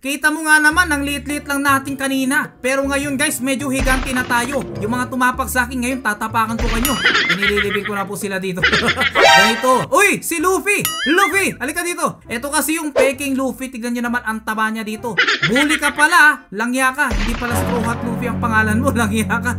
Kita mo nga naman, ang liit-liit lang natin kanina. Pero ngayon guys, medyo higante na tayo. Yung mga tumapak sa akin ngayon, tatapakan ko kanyo. Inililibing ko na po sila dito. Ganito. Uy, si Luffy! Luffy! Halika dito. Ito kasi yung peking Luffy. Tignan nyo naman ang taba niya dito. Bully ka pala. Langya ka. Hindi pala Straw Hat Luffy ang pangalan mo. Langya ka.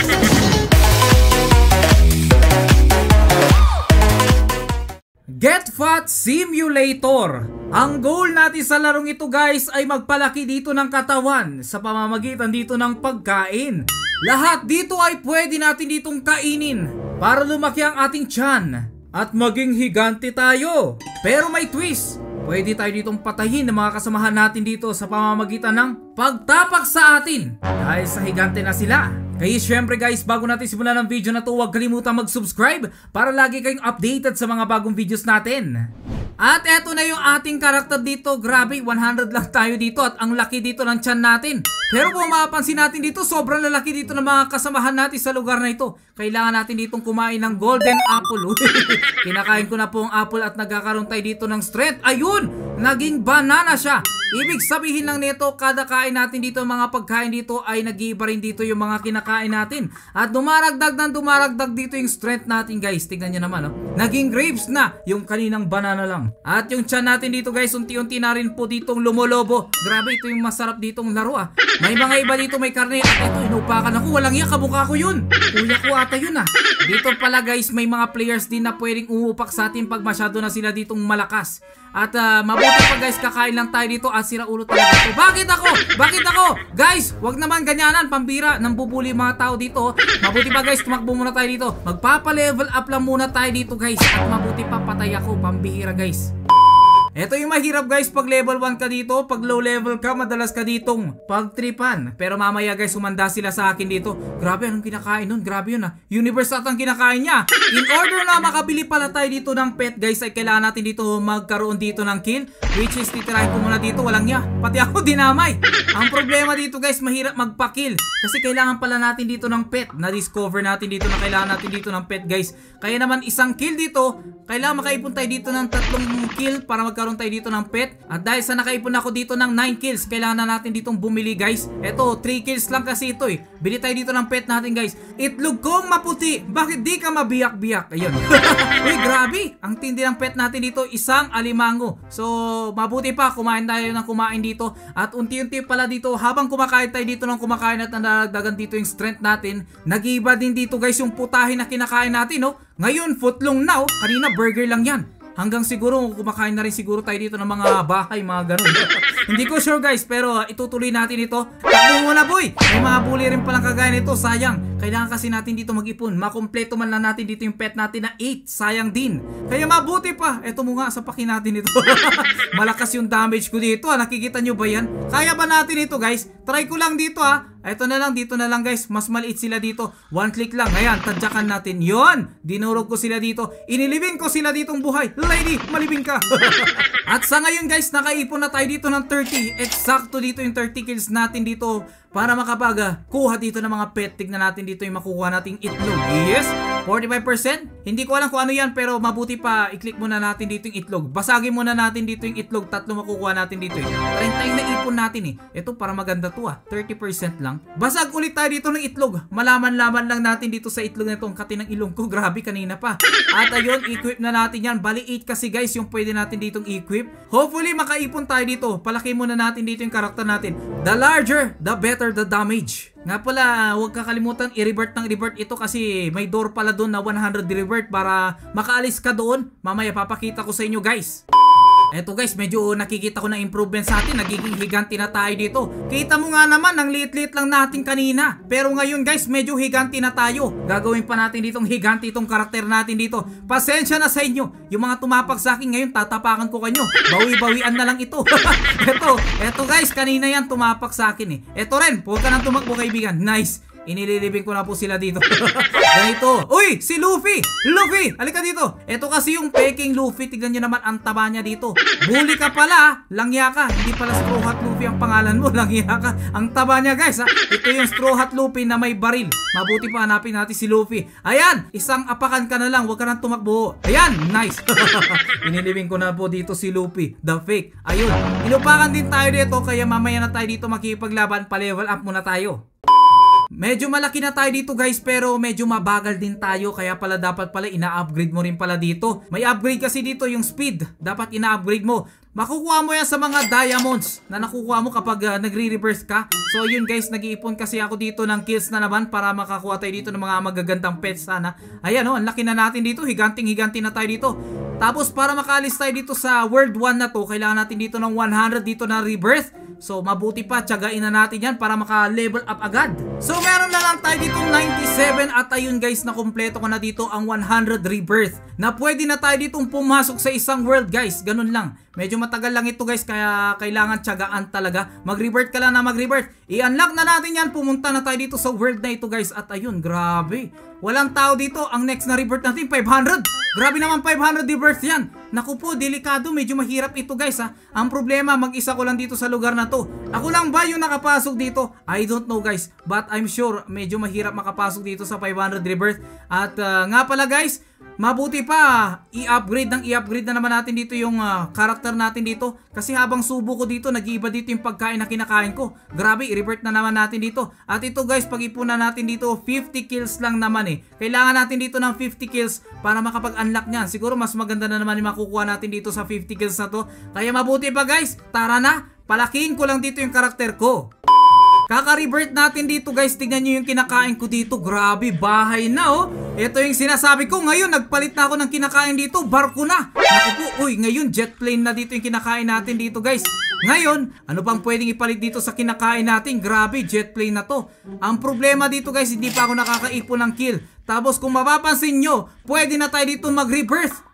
Get Fat Simulator. Ang goal natin sa larong ito guys ay magpalaki dito ng katawan sa pamamagitan dito ng pagkain. Lahat dito ay pwede natin ditong kainin para lumaki ang ating tiyan at maging higante tayo. Pero may twist. Pwede tayo ditong patayin ng mga kasamahan natin dito sa pamamagitan ng pagtapak sa atin dahil sa higante na sila. Kaya syempre guys, bago natin simulan ang video na to, huwag kalimutan mag-subscribe para lagi kayong updated sa mga bagong videos natin. At eto na yung ating karakter dito. Grabe, 100 lang tayo dito at ang laki dito ng tiyan natin. Pero kung mapapansin natin dito, sobrang lalaki dito ng mga kasamahan natin sa lugar na ito. Kailangan natin ditong kumain ng golden apple. Kinakain ko na po ang apple at nagkakaroon tayo dito ng strength. Ayun! Naging banana siya. Ibig sabihin lang nito, kada kain natin dito, mga pagkain dito ay nag-iiba rin dito yung mga kinakain natin. At dumaragdag dito yung strength natin guys. Tignan nyo naman, oh. Naging grapes na yung kaninang banana lang. At yung tiyan natin dito guys, unti-unti na rin po ditong lumolobo. Grabe, ito yung masarap ditong laro ah. May mga iba dito may karne. At ito, inupakan ako. Walang iya, kamukha ko yun. Kuya ko ata yun ah. Dito pala guys, may mga players din na pwedeng umupak sa atin pag masyado na sila ditong malakas. At mabuti pa guys, kakain lang tayo dito at sira ulo talaga ito. Bakit ako? Bakit ako? Guys, wag naman ganyanan, pambira, nang bubuli mga tao dito. Mabuti pa guys, tumakbo muna tayo dito. Magpapa-level up lang muna tayo dito guys. At mabuti pa patay ako, pambihira guys. Ito yung mahirap guys, pag level 1 ka dito, pag low level ka, madalas ka ditong pagtripan. Pero mamaya guys, humanda sila sa akin dito. Grabe, anong kinakain nun? Grabe yun ah. Universe at ang kinakain niya. In order na makabili pala tayo dito ng pet guys, ay kailangan natin dito magkaroon dito ng kill. Which is, titirahin ko muna dito, walang niya. Pati ako dinamay. Ang problema dito guys, mahirap magpa-kill. Kasi kailangan pala natin dito ng pet. Na-discover natin dito na kailangan natin dito ng pet guys. Kaya naman isang kill dito, kailangan makaipon tayo dito ng 3 kill para magkaroon tayo dito ng pet. At dahil sa nakaipon ako dito ng 9 kills, kailangan na natin ditong bumili guys. Eto, 3 kills lang kasi ito eh. Bili tayo dito ng pet natin guys. Itlog kong maputi, bakit di ka mabiyak-biyak? Ayun. Uy, grabe. Ang tindi ng pet natin dito, isang alimango. So, mabuti pa, kumain tayo ng kumain dito. At unti-unti pala dito, habang kumakain tayo dito ng kumakain at nadagdagan dito yung strength natin, nag-iba din dito guys yung putahin na kinakain natin, no? Ngayon, footlong na, oh. Kanina, burger lang yan. Hanggang siguro kumakain na rin siguro tayo dito ng mga bahay, mga ganun. Hindi ko sure guys, pero itutuloy natin ito. Takbo muna boy! May mga bully rin palang kagaya nito, sayang. Kailangan kasi natin dito mag-ipon. Makompleto man lang natin dito yung pet natin na 8, sayang din. Kaya mabuti pa, eto mo nga, sapakin natin ito. Malakas yung damage ko dito, nakikita nyo ba yan? Kaya ba natin ito guys? Try ko lang dito Ito na lang, dito na lang guys. Mas maliit sila dito. 1 click lang. Ayan, tadyakan natin. Yon! Dinurog ko sila dito. Inilibing ko sila ditong buhay. Lady, malibing ka. At sa ngayon guys, nakaipon na tayo dito ng 30. Eksakto dito yung 30 kills natin dito para kuha dito ng mga pet. Tignan natin dito yung makukuha nating itlog. Yes! 45%? Hindi ko alam kung ano yan, pero mabuti pa i-click muna natin dito yung itlog. Basagin muna natin dito yung itlog. 3 makukuha natin dito 30 yung naipon natin Ito para maganda to 30% lang. Basag ulit tayo dito ng itlog. Malaman-laman lang natin dito sa itlog na itong katinang ilong ko. Grabe, kanina pa. At ayun, equip na natin yan. Bali 8 kasi guys yung pwede natin ditong equip. Hopefully makaipon tayo dito. Palaki muna natin dito yung karakter natin. The larger, the better the damage. Nga pala, huwag kakalimutan i-revert ng revert ito kasi may door pala doon na 100 revert para makaalis ka doon. Mamaya papakita ko sa inyo guys. Eto guys, medyo nakikita ko na improvement sa atin. Nagiging higante na tayo dito. Kita mo nga naman, ang liit-liit lang natin kanina. Pero ngayon guys, medyo higante na tayo. Gagawin pa natin ditong higante itong karakter natin dito. Pasensya na sa inyo. Yung mga tumapak sa akin ngayon, tatapakan ko kanyo. Bawi-bawian na lang ito. Eto guys, kanina yan tumapak sa akin Eto rin, huwag ka nang tumakbo kaibigan. Nice. Inililibing ko na po sila dito. Ganito. Uy, si Luffy! Luffy! Halika dito. Ito kasi yung peking Luffy. Tignan nyo naman ang taba niya dito. Bully ka pala. Langya ka. Hindi pala Straw Hat Luffy ang pangalan mo. Langya ka. Ang taba niya guys ha. Ito yung Straw Hat Luffy na may baril. Mabuti pa hanapin natin si Luffy. Ayan! Isang apakan ka na lang. Huwag ka nang tumakbo. Ayan! Nice! Inilibing ko na po dito si Luffy. The fake. Ayun. Inupakan din tayo dito. Kaya mamaya na tayo dito makipaglaban. Pa-level up muna tayo. Medyo malaki na tayo dito guys, pero medyo mabagal din tayo, kaya pala dapat pala ina-upgrade mo rin pala dito. May upgrade kasi dito yung speed, dapat ina-upgrade mo. Makukuha mo yan sa mga diamonds na nakukuha mo kapag nagre-reverse ka. So yun guys, nag-iipon kasi ako dito ng kills na naman para makakuha tayo dito ng mga magagandang pets sana. Ayan o, ang laki na natin dito, higanting-higanting na tayo dito. Tapos para makaalis tayo dito sa World 1 na to, kailangan natin dito ng 100 dito na rebirth. So mabuti pa, tiyagain na natin yan para maka-level up agad. So meron na lang tayo dito 97 at ayun guys, na kumpleto ko na dito ang 100 rebirth. Na pwede na tayo ditong pumasok sa isang world guys, ganun lang. Medyo matagal lang ito guys, kaya kailangan tiyagaan talaga. Mag-rebirth ka lang na mag-rebirth. I-unlock na natin yan, pumunta na tayo dito sa world na ito guys. At ayun, grabe. Walang tao dito, ang next na rebirth natin 500. Grabe naman 500 rebirth yan. Naku po, delikado, medyo mahirap ito guys ha. Ang problema, mag-isa ko lang dito sa lugar na to. Ako lang ba yung nakapasok dito? I don't know guys, but I'm sure medyo mahirap makapasok dito sa 500 rebirth. At nga pala guys, mabuti pa, i-upgrade na naman natin dito yung character natin dito. Kasi habang subo ko dito, nag-iiba dito yung pagkain na kinakain ko. Grabe, i-revert na naman natin dito. At ito guys, pag-ipunan natin dito, 50 kills lang naman eh. Kailangan natin dito ng 50 kills para makapag-unlock niyan. Siguro mas maganda na naman yung makukuha natin dito sa 50 kills na to. Kaya mabuti pa guys, tara na, palakihin ko lang dito yung karakter ko. Kaka-revert natin dito guys, tignan nyo yung kinakain ko dito. Grabe, bahay na oh. Ito yung sinasabi ko, ngayon nagpalit na ako ng kinakain dito, barko na. Naku po, uy, ngayon jet plane na dito yung kinakain natin dito guys. Ngayon, ano pang pwedeng ipalit dito sa kinakain natin? Grabe, jet plane na to. Ang problema dito guys, hindi pa ako nakakaipon ng kill. Tapos kung mapapansin nyo, pwede na tayo dito mag-rebirth.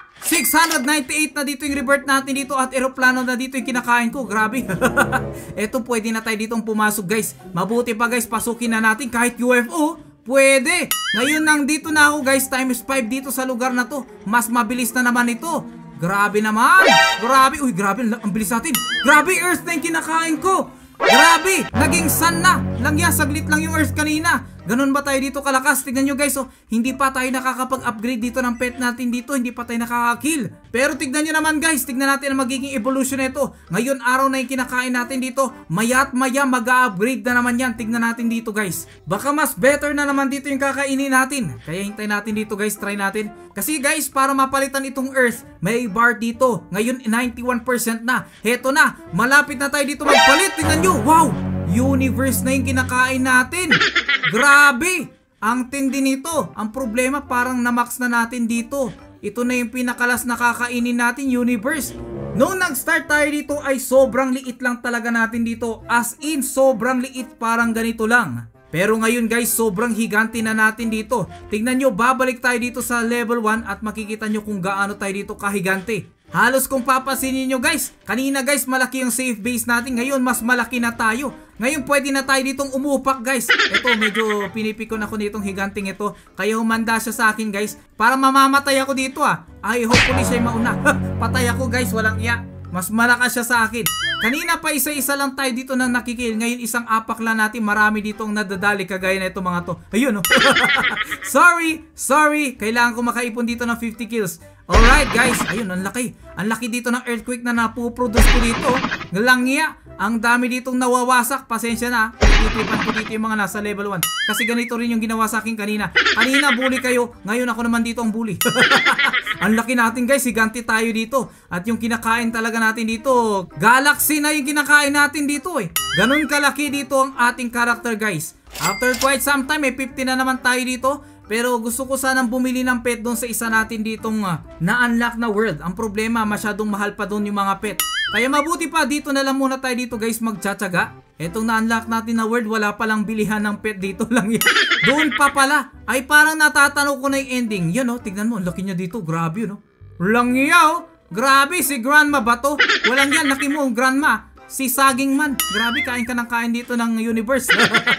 698 na dito yung rebirth natin dito at eroplano na dito yung kinakain ko. Grabe. Eto, pwede na tayo ditong pumasok guys. Mabuti pa guys, pasukin na natin kahit UFO. Pwede. Ngayon nandito na ako guys, times 5 dito sa lugar na to. Mas mabilis na naman ito. Grabe naman. Grabe. Uy, grabe. Ang bilis natin. Grabe, earth na yung kinakain ko. Grabe. Naging sun na. Langya, saglit lang yung earth kanina. Ganun ba tayo dito kalakas? Tignan nyo guys, oh, hindi pa tayo nakakapag-upgrade dito ng pet natin dito. Hindi pa tayo nakaka-kill. Pero tignan nyo naman guys, tignan natin ang magiging evolution nito. Ngayon araw na yung kinakain natin dito, maya't maya mag-upgrade na naman yan. Tignan natin dito guys. Baka mas better na naman dito yung kakainin natin. Kaya hintay natin dito guys, try natin. Kasi guys, para mapalitan itong earth, may bar dito. Ngayon 91% na. Heto na, malapit na tayo dito magpalit. Tignan nyo, wow! Universe na yung kinakain natin. Grabe! Ang tindi nito. Ang problema, parang na-max na natin dito. Ito na yung pinakalas na kakainin natin, universe. Noong nag-start tayo dito ay sobrang liit lang talaga natin dito. As in, sobrang liit, parang ganito lang. Pero ngayon guys, sobrang higante na natin dito. Tignan nyo, babalik tayo dito sa level 1 at makikita nyo kung gaano tayo dito kahigante. Halos kung papansinin nyo guys, kanina guys malaki yung safe base natin, ngayon mas malaki na tayo. Ngayon pwede na tayo ditong umupak guys. Ito medyo pinipikon ako nitong higanting ito, kaya humanda siya sa akin guys. Para mamamatay ako dito ah. Ay, hopefully siya mauna. Patay ako guys, walang iya. Mas malakas siya sa akin. Kanina pa isa-isa lang tayo dito na nakikil. Ngayon isang apak lang natin, marami ditong nadadali kagaya na ito mga to. Ayun oh. Sorry. Kailangan ko makaipon dito ng 50 kills. Alright guys, ayun, ang laki. Ang laki dito ng earthquake na napuproduce ko dito. Langya, ang dami ditong nawawasak. Pasensya na, titipan ko dito yung mga nasa level 1. Kasi ganito rin yung ginawa sa akin kanina. Kanina bully kayo, ngayon ako naman dito ang bully. Ang laki natin guys, higanti tayo dito. At yung kinakain talaga natin dito, galaxy na yung kinakain natin dito eh. Ganun kalaki dito ang ating character guys. After quite some time, may 50 na naman tayo dito. Pero gusto ko sanang bumili ng pet doon sa isa natin ditong na-unlock na world. Ang problema, masyadong mahal pa doon yung mga pet. Kaya mabuti pa, dito na lang muna tayo dito guys magtsatsaga. Etong na-unlock natin na world, wala palang bilihan ng pet dito lang yan. Doon pa pala. Ay parang natatanong ko na yung ending. Yan oh, tignan mo, laki niya dito. Grabe yun oh. Langya oh. Grabe, si grandma ba to? Walang yan, laki mo grandma. Si saging man. Grabe, kain ka ng kain dito ng universe.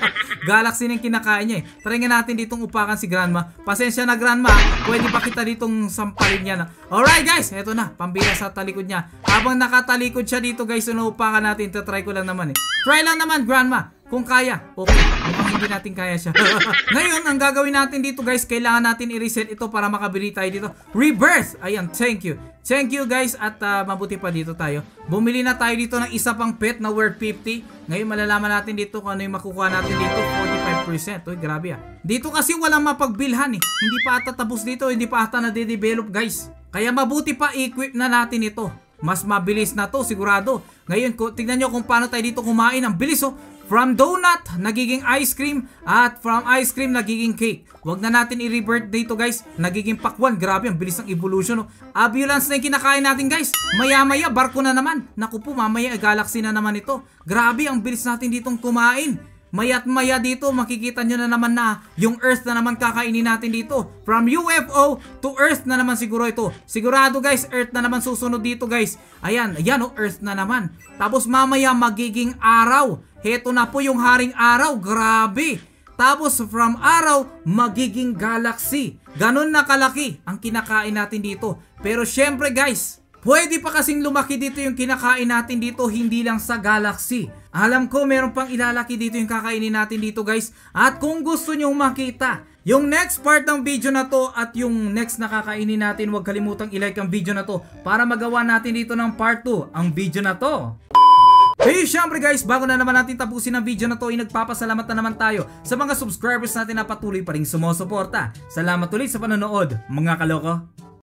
Galaxy na yung kinakain niya eh. Try nga natin ditong upakan si Grandma. Pasensya na Grandma, pwede pa kita ditong sampalin niya na. Alright guys, eto na, pambira sa talikod niya. Habang nakatalikod siya dito guys, upakan natin. Try ko lang naman eh. Try lang naman Grandma. Kung kaya, okay. Mukhang hindi natin kaya siya. Ngayon, ang gagawin natin dito guys, kailangan natin i-reset ito para makabili tayo dito. Rebirth! Ayan, thank you. Thank you guys at mabuti pa dito tayo. Bumili na tayo dito ng isa pang pet na worth 50. Ngayon, malalaman natin dito kung ano yung makukuha natin dito. 45%. Uy, grabe ah. Dito kasi walang mapagbilhan eh. Hindi pa ata tapos dito, hindi pa ata na-develop guys. Kaya mabuti pa equip na natin ito. Mas mabilis na to, sigurado. Ngayon, tignan nyo kung paano tayo dito kumain. Ang bilis oh. From donut, nagiging ice cream. At from ice cream, nagiging cake. Huwag na natin i-revert dito guys. Nagiging pakwan. Grabe, ang bilis ng evolution. Oh. Ambulance na yung kinakain natin guys. Maya-maya, barko na naman. Naku po, mamaya galaxy na naman ito. Grabe, ang bilis natin ditong kumain. Maya't maya dito, makikita nyo na naman na yung Earth na naman kakainin natin dito. From UFO to Earth na naman siguro ito. Sigurado guys, Earth na naman susunod dito guys. Ayan, ayan oh, Earth na naman. Tapos mamaya magiging araw. Heto na po yung haring araw, grabe. Tapos from araw, magiging galaxy. Ganon na kalaki ang kinakain natin dito. Pero syempre guys, pwede pa kasing lumaki dito yung kinakain natin dito, hindi lang sa galaxy. Alam ko meron pang ilalaki dito yung kakainin natin dito guys. At kung gusto nyo makita yung next part ng video na to at yung next na kakainin natin, huwag kalimutang i-like ang video na to para magawa natin dito ng part 2 ang video na to. Hey, syempre guys, bago na naman natin tapusin ang video na to, ay nagpapasalamat na naman tayo sa mga subscribers natin na patuloy pa rin sumusuporta. Salamat ulit sa panonood, mga kaloko.